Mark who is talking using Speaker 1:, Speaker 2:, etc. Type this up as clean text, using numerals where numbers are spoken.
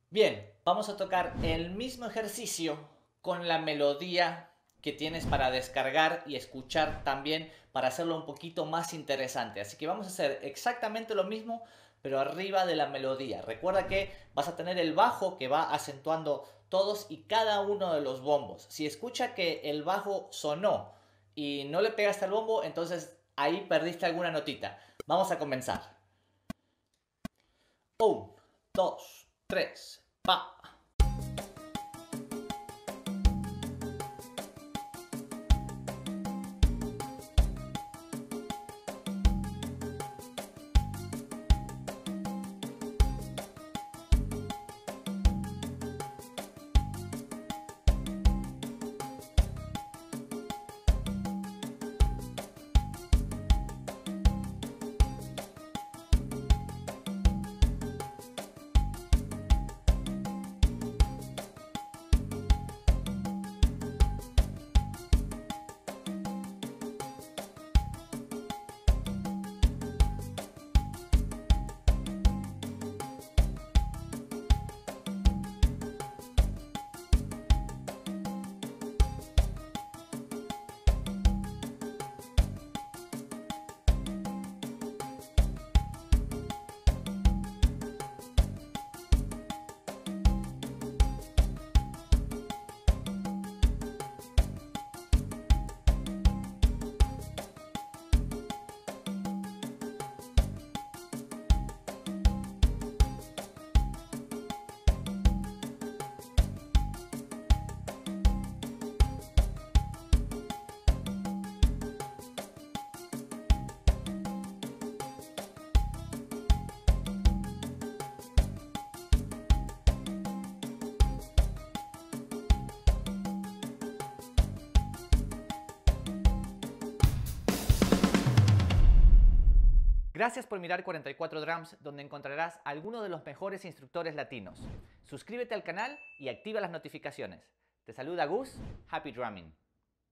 Speaker 1: Bien, vamos a tocar el mismo ejercicio con la melodía que tienes para descargar y escuchar también para hacerlo un poquito más interesante. Así que vamos a hacer exactamente lo mismo, pero arriba de la melodía. Recuerda que vas a tener el bajo que va acentuando todos y cada uno de los bombos. Si escucha que el bajo sonó y no le pegaste al bombo, entonces ahí perdiste alguna notita. Vamos a comenzar. 1, 2, 3, pa. Gracias por mirar 44 Drums, donde encontrarás a algunos de los mejores instructores latinos. Suscríbete al canal y activa las notificaciones. Te saluda Gus, Happy Drumming.